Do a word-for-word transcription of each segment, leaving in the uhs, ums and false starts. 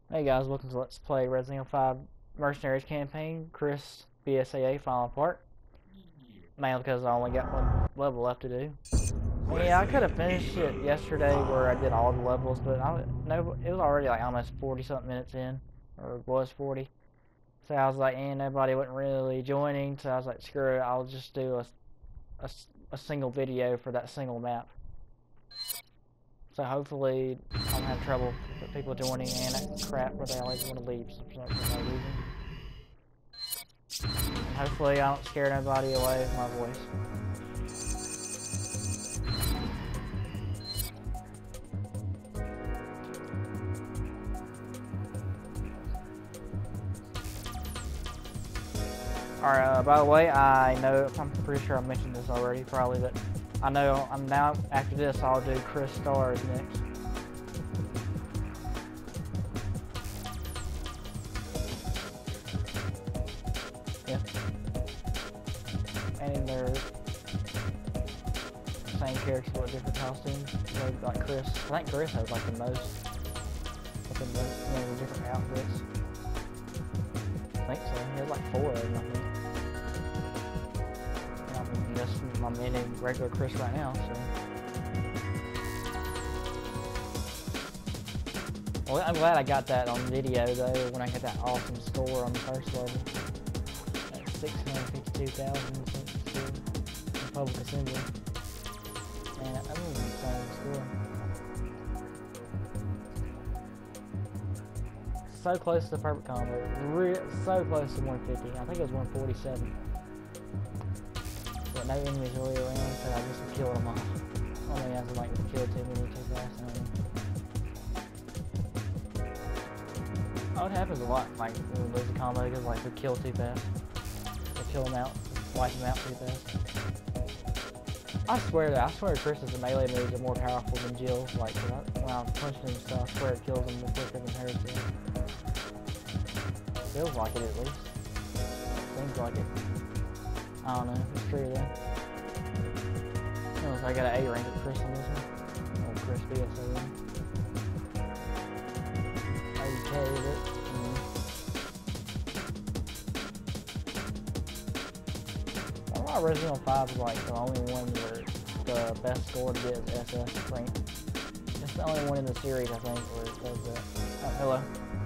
Hey guys, welcome to Let's Play Resident Evil five Mercenaries campaign, Chris B S A A final part. Mainly because I only got one level left to do. And yeah, I could have finished it yesterday where I did all the levels, but I no, it was already like almost forty something minutes in, or it was forty. So I was like, and nobody wasn't really joining, so I was like, screw it, I'll just do a, a, a single video for that single map. So hopefully I don't have trouble with people joining and that crap where they always want to leave for no reason. And hopefully I don't scare nobody away with my voice. Alright, uh, by the way, I know, I'm pretty sure I mentioned this already, probably, but I know I'm now, after this, I'll do Chris Stars next. Yeah. And they're same characters with different costumes. Like, like Chris. I think Chris has like the most, like the most, many different outfits. I think so. He has like four of them, I think. I'm just my mini regular Chris right now, so. Well, I'm glad I got that on video though, when I got that awesome score on the first level. That's six hundred fifty-two thousand in public assembly. Man, that was an insane score. So close to the perfect combo. Re so close to one fifty. I think it was one forty-seven. But no enemies really around, so I just killed them off. Only has to like kill too many too fast. Oh, it happens a lot, like when we lose a combo because like we kill too fast. We kill them out, wipe them out too fast. I swear that I swear Chris's melee moves are more powerful than Jill's. Like when, I, when I'm punching him and stuff, I swear it kills him more quicker than hers does. Feels like it at least. Seems like it. I don't know, it's true though. Unless I got an A rank at Chris in this one. Old Chris B S A. Okay with it. Mm. I thought Resident Evil five is like the only one where the best score to get is S S rank. It's the only one in the series I think where it does that. Oh, hello.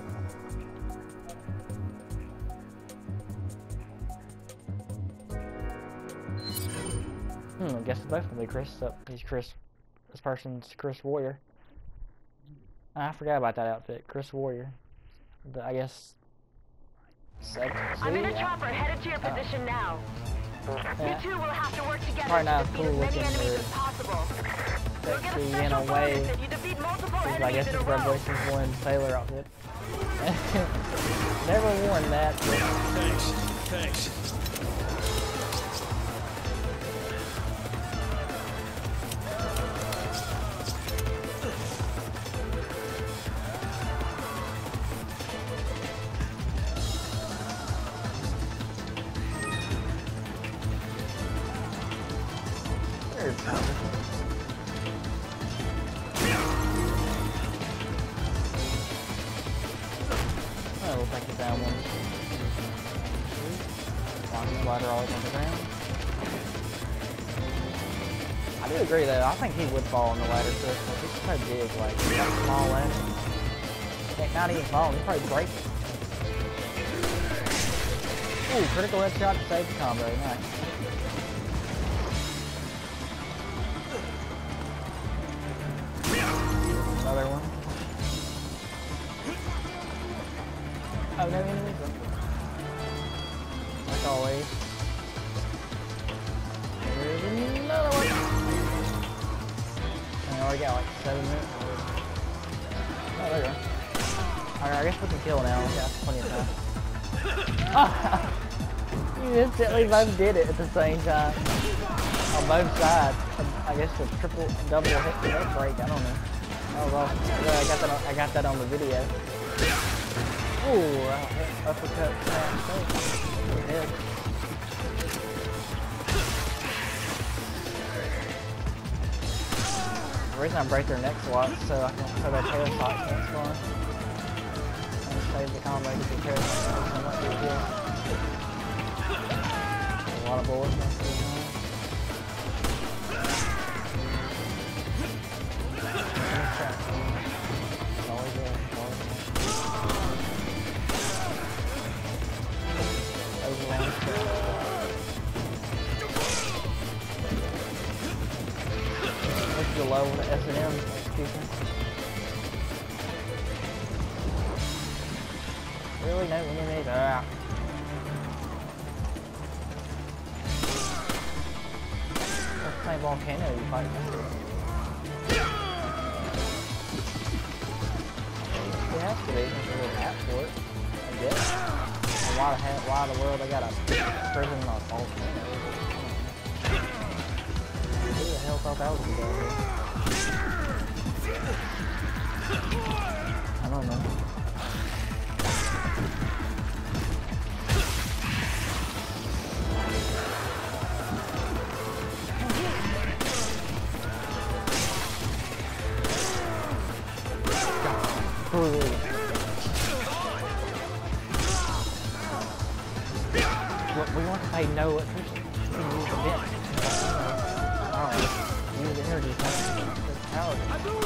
Hmm, I guess it's both gonna be Chris. So he's Chris. This person's Chris Warrior. I forgot about that outfit, Chris Warrior. The, I guess. Sex, I'm in a chopper headed to your uh, position now. yeah. You two will have to work together Probably not to as defeat cool as many looking enemies or as possible. You'll get a sexy in special a way. bonus if you defeat multiple I enemies guess in his a row. graduation one sailor outfit. Never worn that. But Thanks. Thanks. there's something. Oh, looks like you found one. Launch ladder always on the ground. I do agree though, I think he would fall on the ladder too. Like, he's so big, like, that small ladder. Heck, not even fall, he'd probably break it. Ooh, critical headshot to save the combo, nice. Another one. Oh, no enemies? Like always. There's another one. And I already got like seven minutes. Oh, there we go. Alright, I guess we can kill now. We got plenty of time. Oh, you instantly both did it at the same time. On both sides. I guess the triple, double hit head break. I don't know. That was awesome. I got that on, I got that on the video. Ooh, uh, uppercut smash face. Head. The reason I break their necks a lot so I can so their tail shots can't spawn. gonna make it to carry my might be good. A lot of bullets next to the always there, always there. Overland track. This is low S and M execution. Really? No enemies? Ah. That's the same volcano you fight with. It has to be, there's a little map for it, I guess. And why the hell, why the world they got a prison on a volcano? Who the hell thought that was a good idea? I don't know. Look, we want to pay no electricity. We can use the vent. I don't know. Use the energy tank. The power.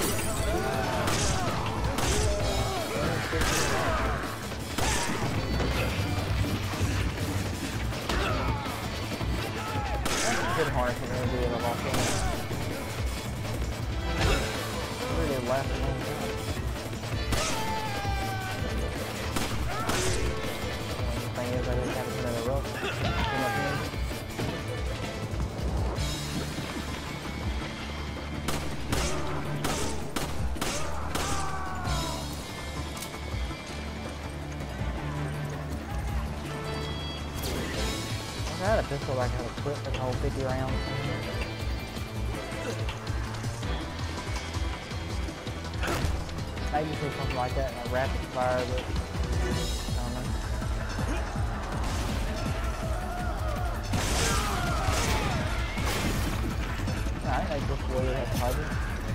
That's a good harnessing energy in a volcano. Really last a long time. Thing is, I really have to put in a rope. I had a pistol like I had a clip that hold fifty rounds. Maybe see something like that in a rapid fire, but I don't know. I think they just really have hydrant.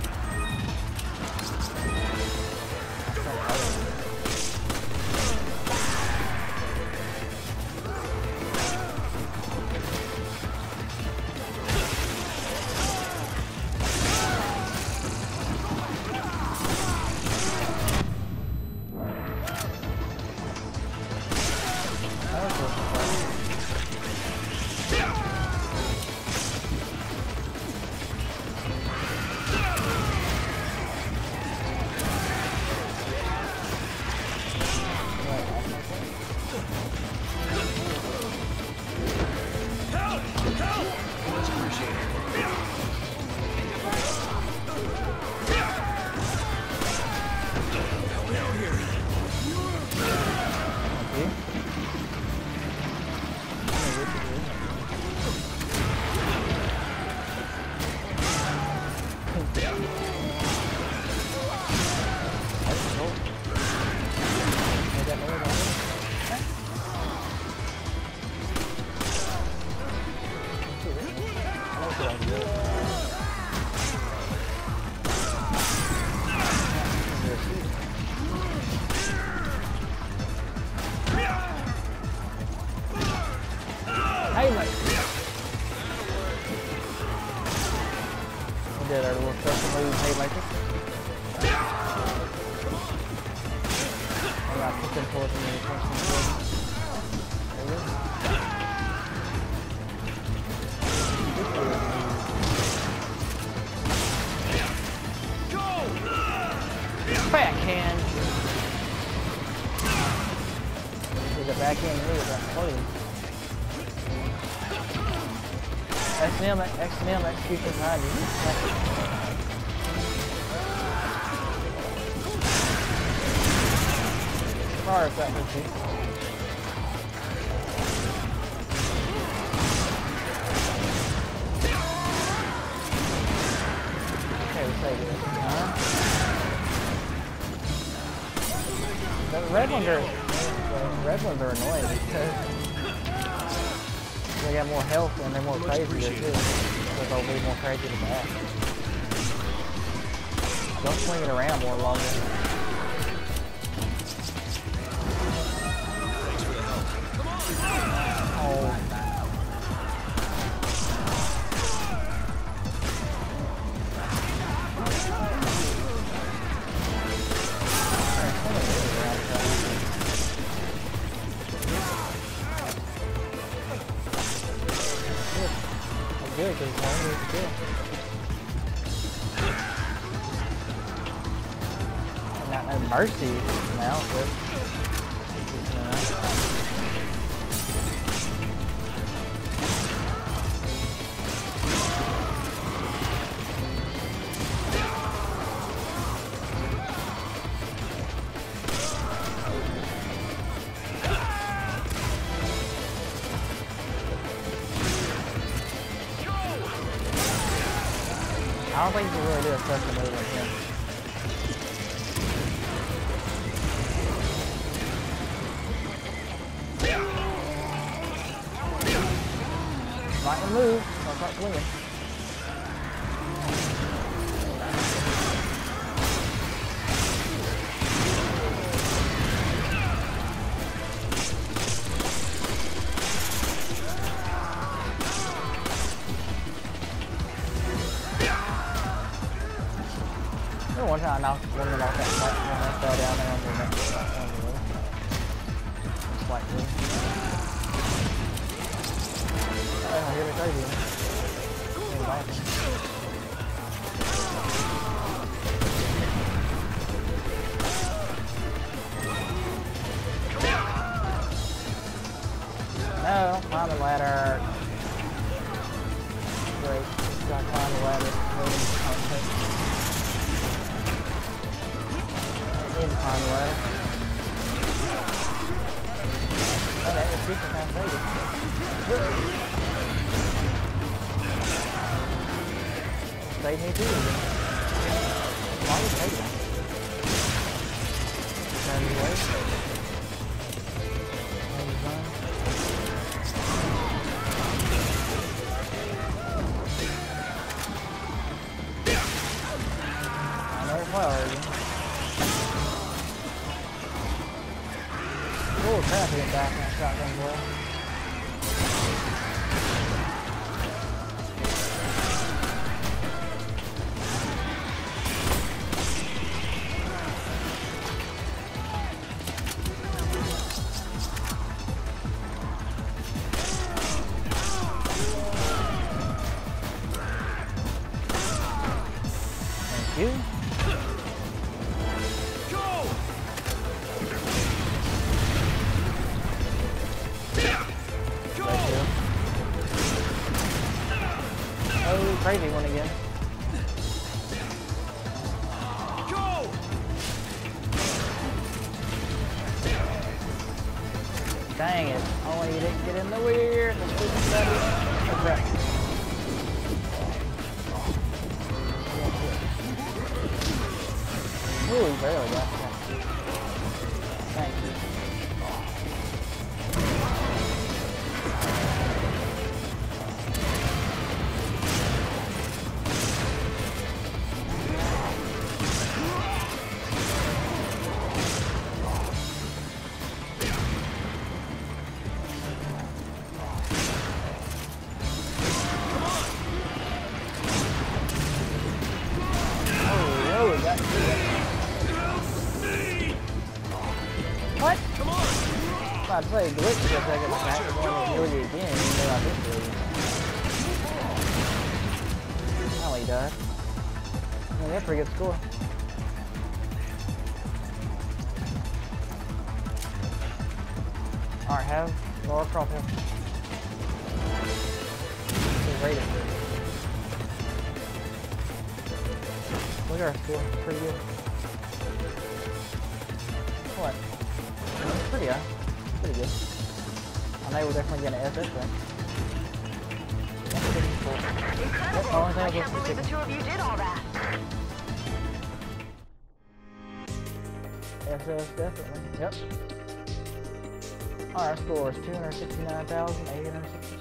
Hey, mate. We did our little special move, haymaker. I'm not looking forward to any attention. There we go. Backhand. There's a backhand move with that floating. X and M, X and M execution behind you. Sorry if that hurts you. Okay, we say this. Huh? The red ones are the red ones are annoying because they got more health and they're more crazy too. So they'll be more crazy to back. Don't swing it around more longer. is one we can kill. And not no mercy now, but you know. I don't think you can really do a special move with him. Might can move, I'll start swinging. One time I knocked one of them off that platform and I fell down there on the next on the roof. It's like this. Oh, I hear me crazy. Ain't laughing. No, don't climb the ladder. Great. Gotta climb the ladder. In on ladder. Oh, that is super fast lady. Save me too. Why are you taking it? Turn away. I know it's well already. Oh crap, he went back in that shotgun boy. Thank you. Oh, crazy one again. Go! Dang it. Oh, you didn't get in the weird. The stupid buddy. Oh, crap. Ooh, he barely got that. Thank you. What? Come on! I'd say glitch for a second, but I had to go and do it again, even though I did do it. Oh, he died. I mean, that's a pretty good score. Alright, have Laura Crawford. Rate it. Look at our score, pretty good. What? Pretty good. Pretty good. I know we're definitely gonna F this thing. Incredible. Only thing I was can't believe the specific. two of you did all that. S S definitely. Yep. Our score is two hundred sixty-nine thousand eight hundred sixty.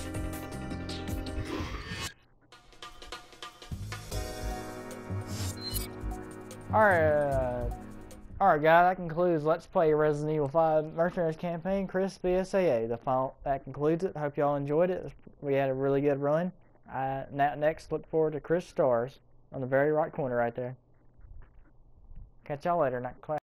Alright, uh, alright guys, that concludes Let's Play Resident Evil five Mercenaries Campaign, Chris B S A A. The final, that concludes it. Hope y'all enjoyed it. We had a really good run. Uh, now, next, look forward to Chris Stars on the very right corner right there. Catch y'all later, not class.